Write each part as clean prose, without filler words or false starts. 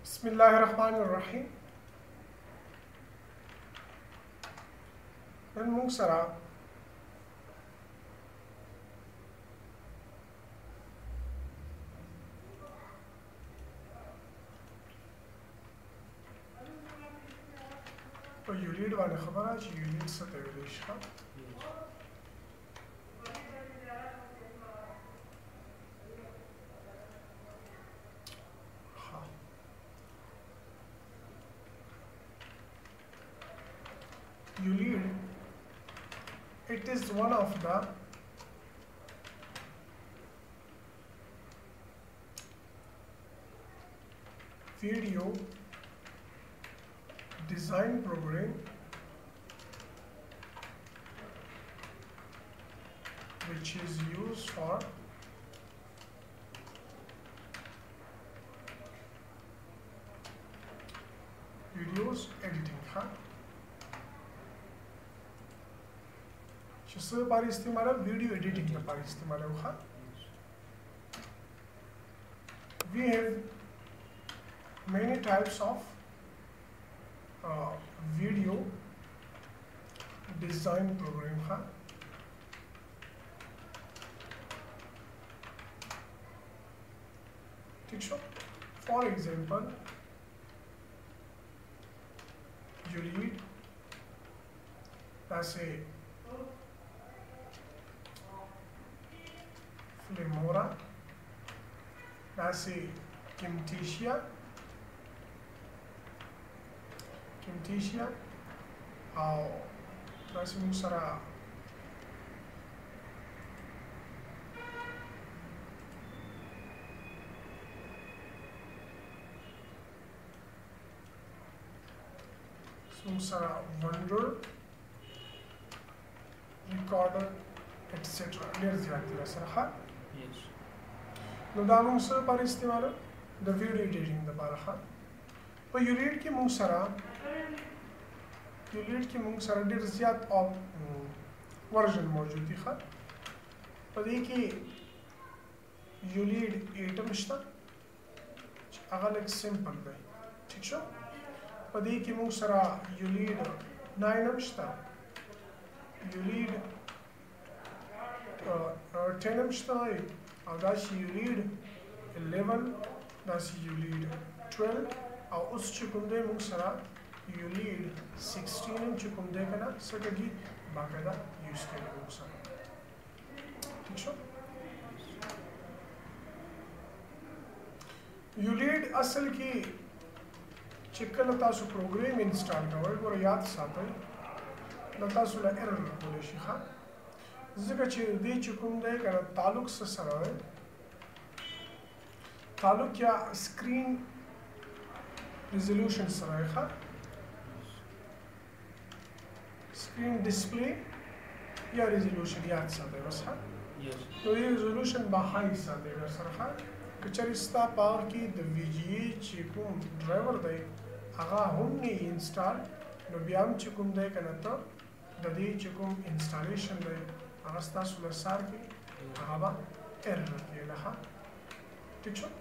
बिस्मिल्लाहिर्रहमानिर्रहीम। नन मूंग सरा तो यूलिड वाले खबर आज यूलिड सतविश का ULEAD, it is one of the video design program which is used for videos editing. जिससे बार इस्तेमाल है वीडियो एडिटिंग के बार इस्तेमाल है we have many types of video design program है ठीक है for example ULEAD ऐसे Filmora, nasi Camtasia, और nasi musara Wonder, Recorder, etc. Let's see. नदामों से पर इस्तेमाल द वीडियो एडिटिंग द बार खा पर यूलिड की मुंगसरा डेर ज़्यादा ऑफ वर्जन मौजूद है खा पर देखिए यूलिड 8 मिश्ता अगल एक सिंपल है ठीक है पर देखिए मुंगसरा यूलिड 9 मिश्ता यूलिड 10 मिश्ता है that's ULEAD 11, that's ULEAD 12, और उस चुकुंदे मुंगसरा ULEAD 16 चुकुंदे का ना सकेगी बाकायदा यूज़ के लिए मुंगसरा ठीक है ULEAD असल की चिकन तासु प्रोग्राम इंस्टॉल कवर और याद साथ है तासु ला एरर बोले शिखा ज़िक्र दी चुकुंदे का ताल्लुक से सराय ताल्लुक क्या स्क्रीन रिजोल्यूशन सराय खा स्क्रीन डिस्प्ले या रिजोल्यूशन याद साथ बस हाँ तो ये रिजोल्यूशन बाहाई साथ है बस रखा कचरिस्ता पार की दवीजिए चिकुम ड्राइवर दे आगा हमने इंस्टॉल नबियाम चुकुंदे का नता ददी चुकुम इंस्टॉलेशन दे अगस्ता सुलसार की आवा एरर के लहा ठीक है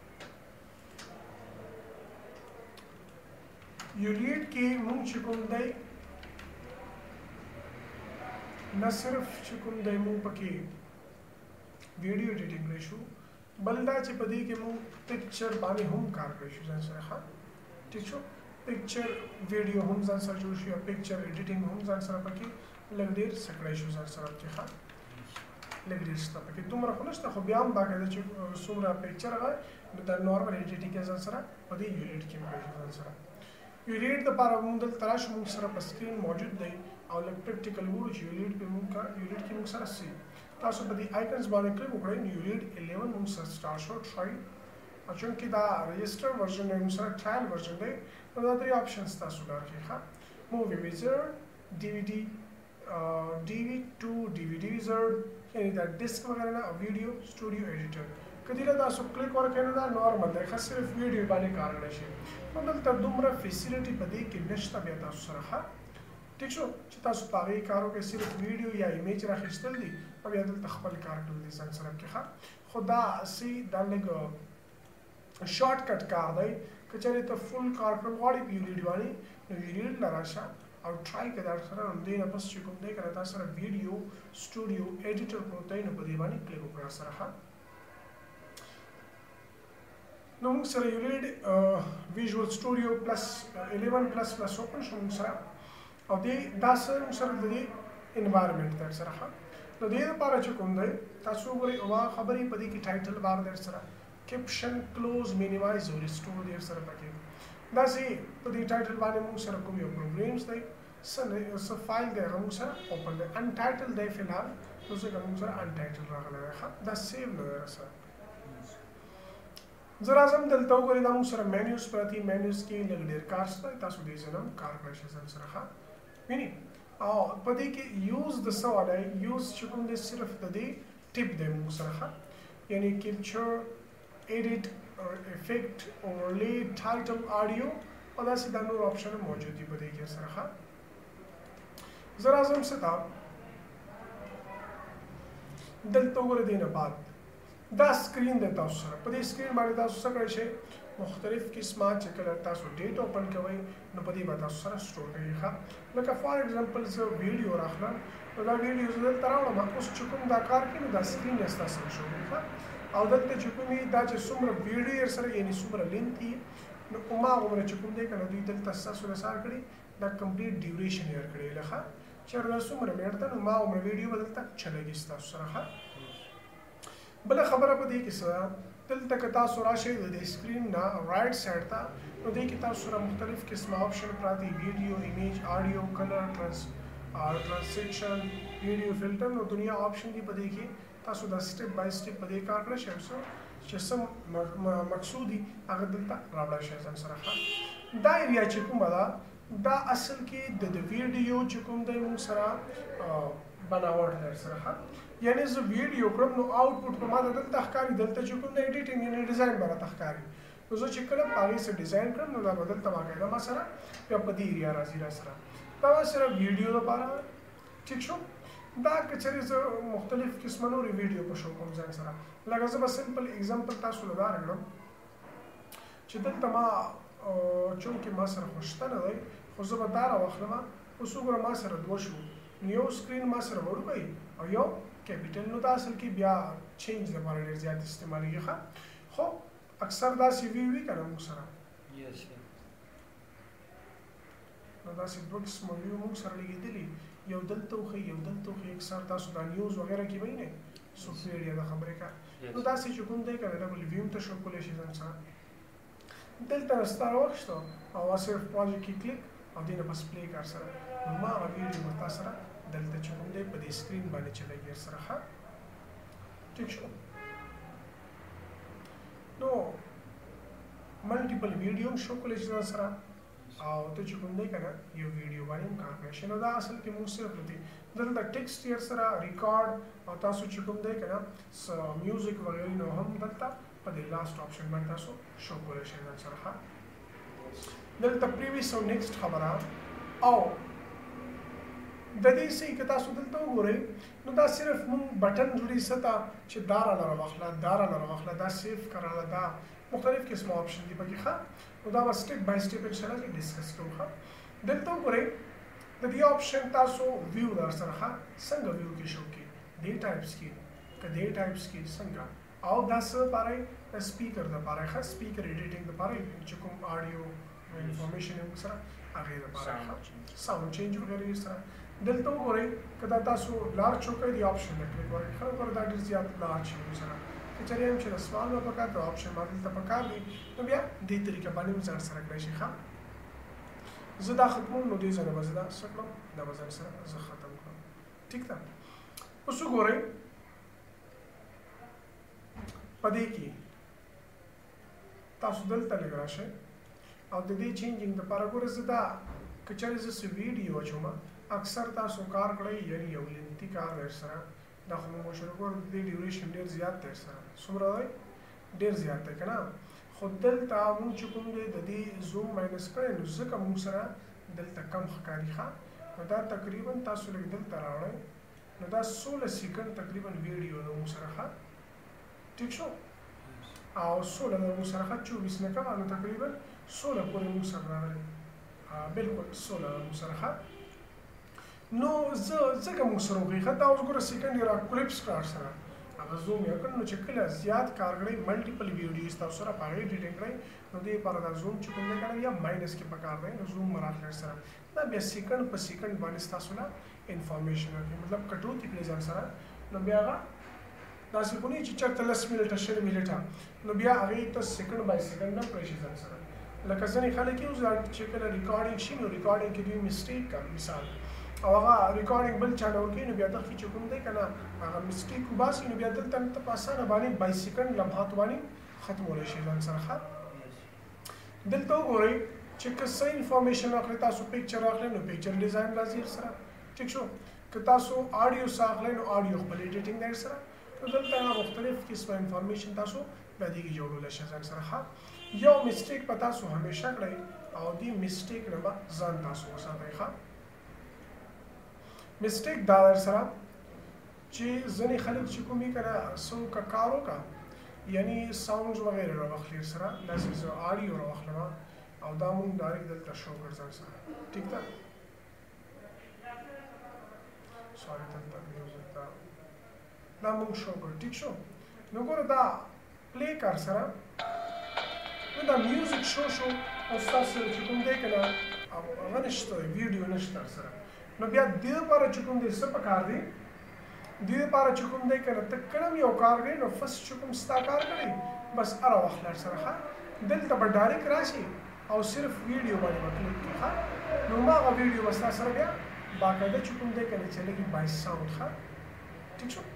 यूलिड की मुंग चुकुंदे न सिर्फ चुकुंदे मुंग पकी वीडियो एडिटिंग रेशु बल्दा चिपदी के मुंग पिक्चर बाने हम कार रेशु जैसे रखा ठीक है पिक्चर वीडियो हम जैसा जोशी और पिक्चर एडिटिंग हम जैसा पकी लगदेर सकराइशु जैसा के खा लगदेर स्टॉप के तुम रखो ना तो बियाम बाकायदा चुक सुमरा पिक्चर है द नॉर्मल एडिटिंग के जैसा पदी यूलिड की जैसा यूलिड द पार मुंदल तराश मुंग सरा पर स्क्रीन मौजूद दे और लग प्रैक्टिकल वुड यूलिड पे मुंग का यूलिड की मुंग सरा सी तासो पदी आइकन्स बारे क्लिक उकड़े यूलिड 11 मुंग सरा स्टार्ट शॉट ट्राई अचूं की दा रजिस्टर वर्जन में मुंग सरा ट्रायल वर्जन दे तो दा तरी ऑप्शंस तासो डाल के खा movie wizard DVD DV to DVD wizard यानी दा डिस्क वगैरह ना वीडियो स्टूडियो एडिटर कदीला तासो क्लिक और कहना दा नॉर्मल है खास सिर्फ वीडियो बाने कारण है मतलब तदुमरा फैसिलिटी पदी कि नश्ता भी तासो सरहा ठीक है तासो पागे कारो के सिर्फ वीडियो या इमेज राखिस्तल दी अब याद तखबल कार कर दी सन सरब के खा खुदा सी दालग शॉर्टकट कार दे کچره ته فل کار کول غواړي په یولیډ باندې نو یولیډ لراشه او ټرای کړه سره نو دینه پس چې کوم دی کړه تاسو سره ویډیو سټوډیو ایډیټر پروت دی نو په دې باندې کلیک وکړه سره ها نو موږ سره یولیډ ویژوال سټوډیو پلس 11 پلس اوپن شو موږ سره او دې دا سره موږ سره د دې انوایرنمنت در سره ها نو دې لپاره چې کوم دی تاسو وګورئ او خبرې په دې کې ټایټل بار در سره کیپشن کلوز مینیمایز او ریسټور دې سره پکې دا سي په دې ټایټل باندې موږ سره کوم یو پروګرامز دی څه فایل دی موږ سره اوپن دی انټایټل دی فلحال نو څنګه موږ سره انټایټل راغلی دی دا سیو نه دی سره زه راځم دلته وګورئ دا موږ سره مینیوز پرتې مینیوز کې لږ ډېر کار شته تاسو دې سره هم کار کړی شئ سره ښه وینئ او په دې کې یوز د څه والا یوز چې کوم دی صرف د دې ټیپ دی موږ سره ښه یعنی کیپچر edit or effect overlay title audio او داسې دا نور آپشن موجود دي په دې کې سره ښه زه راځم ستا دلته وګورئ دې نه بعد دا سکرین دی تاسو سره په دې سکرین باندې تاسو څه کړی شئ مختلف قسمه چې کله تاسو ډیټ اوپن کوئ نو په دې به تاسو سره سټور کوي ښه لکه فار ایگزامپل زه ویډیو راخلم نو دا ویډیو زه دلته راوړم اوس چې کوم دا کار کوي نو دا سکرین یې ستاسو سره شو ښه او دلته چې کومې دا چې څومره ویډیو سره یعنی څومره لینت یې نو هماغومره چې کوم دی که نه دوی دلته ستاسو رسار کړي دا کمپلیټ ډیوریشن یې ورکړی لکه چېرته دا څومره منټ ده نو هماغومره ویډیو به دلته چلېږي ستاسو سره ښه بله خبره په دې کې څه ده دلته که تاسو راشئ د دې سکرین نه رایټ سایډ ته نو دې کې تاسو سره مختلف قسمه آپشن پراته دي ویډیو ایمیج آډیو کلر ټرانسلیشن ویډیو فلټر نو دنیا آپشن دي په دې کې تاسو دا سټپ بای سټپ په دې کار کړئ شئ چې څه مقصود دي هغه دلته راوړی شئ ځان سره ښه دا ایریا چې کومه ده دا اصل کې د ویډیو چې کوم دی موږ سره بناوټ در سره ښه یعنی زه ویډیو کړم نو آوټپوټ په ما د دلته ښکاري دلته چې کوم د ایډیټینګ یعنی ډیزاین به راته ښکاري نو زه چې کله په هغې څه ډیزاین کړم نو دا به دلته باقاعده ما سره بیا په دې ایریا راځي را سره دا به سره ویډیو لپاره ټیک شو دا که چېرې زه مختلف قسمه نورې ویډیو په شو کوم ځان سره لکه زه به سمپل اگزامپل تاسو له دا راکړم چې دلته ما چونکې ما سره خو شته نه دی خو زه به دا راواخلم اوس وګوره ما سره دوه شو یو سکرین ما سره وړوکی او یو کیپیټل نو دا اصل کې بیا چینج لپاره ډېر زیات استعمالېږي ښه خو اکثر داسې وي که نه موږ سره نو داسې دوه قسمه ویو موږ سره لګېدلي یو دلته وښیي یو دلته وښیي اکثر تاسو دا نیوز وغیره کې وایي نه سافټویر یا د خبرې کار نو داسې چې کوم دی که نه ډبل ویو هم تشو کولی شي ځان سره دلته نه ستا راواخیسته او صرف پروجیکټ کې کلیک او دې نه بس پلی کار سره نو ما هغه ویډیو به تا سره دلته چې کوم دی په دې سکرین باندې چلېږي سره ښه ټیک شو نو ملټیپل ویډیو هم شو کولی شي ځان سره او ته چې کوم دی که نه یو ویډیو باندې هم کار کولی شي نو دا اصل کې موږ صرف دی دلته ټیکسټ یې سره ریکارډ او تاسو چې کوم دی که نه میوزیک وغیرې نو هم دلته په دې لاست آپشن باندې تاسو شو کولی شئ ځان سره ښه دلته پریویس او نیکسټ خبره او د دې څه که تاسو دلته وګورئ نو دا صرف مونږ بټن جوړي څه ته چې دا رانه راواخله دا رانه راواخله دا سیف کراله دا مختلف قسمه آپشن دي پکې ښه نو دا به سټپ بای سټپ انشاءالله کې ډسکس کوو ښه دلته وګورئ د دې آپشن تاسو ویو در سره ښه څنګه ویو کې شو کې دې ټایپس کې که دې ټایپس کې څنګه او دا څه لپاره د سپیکر دپاره ښه سپیکر ایډیټینګ دپاره چې کوم آډیو انفارمیشن یې موږ سره هغې دپاره ساوند چینج وغیرې سره دلته وګورئ که دا تاسو لارج چوکۍ دی آپشن نه کلیک وکړئ ښه وګوره دا ډېر زیات لارج شي موږ سره که چېرې هم چې د سمال به پکار د آپشن ما دلته پکار دی نو بیا دې طریقه باندې هم ځان سره کړی شي ښه زه دا ختموم نو دې ځای نه به زه دا څه کړم دا به ځان سره زه ختم کړم ټیک ده اوس وګورئ په دې کې تاسو دلته لږ راشئ او د دې چینجینګ دپاره ګوره زه دا که چېرې زه څه ویډیو اچوم اکثر تاسو کار کړئ یعنی یو لینتي کار در سره دا خو مو شروع ګوره د دې ډیوریشن ډېر زیات دی سره څومره دی ډېر زیات دی که نه خو دلته مونږ چې کوم دی د دې زوم ماینس کړی نو ځکه مونږ سره دلته کم ښکاري ښه نو دا تقریبا تاسو لږ دلته راوړئ نو دا 16 سیکنډ تقریبا ویډیو ده مونږ سره ښه ټیک شو او 16 ده مونږ سره ښه 24 نه کوه نو تقریبا 16 پورې موږ سره راغلی بالکل 16 موږ سره ښه نو ځکه موږ سره وکړي ښه دا اوس ګوره سیکنډ یې راکلیپس کړه سره هغه زوم یې کړ نو چې کله زیات کار کړئ ملټیپل ویډیوز تاسو سره په هغې ډیټینګ کړئ نو دې لپاره دا زوم چې کوم دی که یا ماینس کې پکار دی نو زوم راخلئ سره دا بیا سیکنډ په سیکنډ باندې ستاسو نه انفارمیشن ورکوي مطلب کټوتې کړئ ځان سره نو بیا هغه داسې خو نه چې چېرته 10 منټه 20 منټه نو بیا هغې ته سیکنډ بای سیکنډ نه کړئ شي ځان سره لکه ځینې خلک یې اوس چې کله ریکارډینګ شي نو ریکارډینګ کې دوی مسټیک کوي مثال او هغه ریکارډینګ بل چا ډول کوي نو بیا دغه چې کوم دی که نه هغه مسټیک وباسي نو بیا دلته ته په اسانه باندې بای سیکنډ لمحات باندې ختمولی شي ځان سره ښه دلته وګورئ چې که څه انفارمیشن اخلئ تاسو پیکچر اخلئ نو پیکچر ډیزاین راځي سره ټیک شو که تاسو آډیو څه اخلئ نو آډیو خپل ایډیټینګ دی سره نو دلته مختلف قسمه انفارمیشن تاسو بیا دې کې جوړولی شئ ځان سره ښه یو مسټیک به تاسو همیشه کړئ او دې مسټیک نه به ځان تاسو وساتئ ښه مسټیک دا در سره چې ځینې خلک چې کوم یې که نه څه وکړه کار وکړه یعنی ساونډز وغیره راواخلي سره داسې زه آډیو راواخلم او دا مونږ ډایرکټ دلته شو کړ ځان سره ټیک ده سوري دلته میوزیک دا مونږ شو کړ ټیک شو نو ګوره دا پلی کار سره نو دا میوزیک شو او ستاسو چې کوم دی که نه هغه نشته ویډیو نشته سره نو بیا دې لپاره چې کوم دی څه پکار دی دې لپاره چې کوم دی که نه ته کړم یو کار کوې نو فسټ چې کوم ستا کار کړی بس هره وخت لر سره ښه دلته به ډایرکټ راشي او صرف ویډیو باندې به کلیک کړي ښه نو هماغه ویډیو به ستا سره بیا باقاعده چې کوم دی که نه چلېږي بای ساوند ښه ټیک شو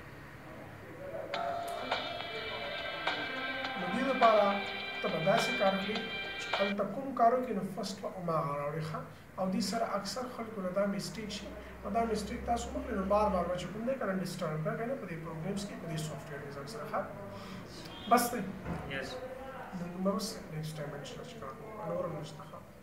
نو دې لپاره ته به داسې کار کړي چې هلته کوم کار وکړي نو فسټ به هماغه راوړي ښه او دې سره اکثر خلکو نه دا مسټیک شي او دا مسټیک تاسو وکړئ نو بار بار به چې کوم دی که نه ډسټرب به کوي په دې پروګرامس کې په دې سافټویر کې ځان سره ښه بس دی نو بس نیکسټ ټایم انشاءالله چې کار کوو نور هم نشته ښه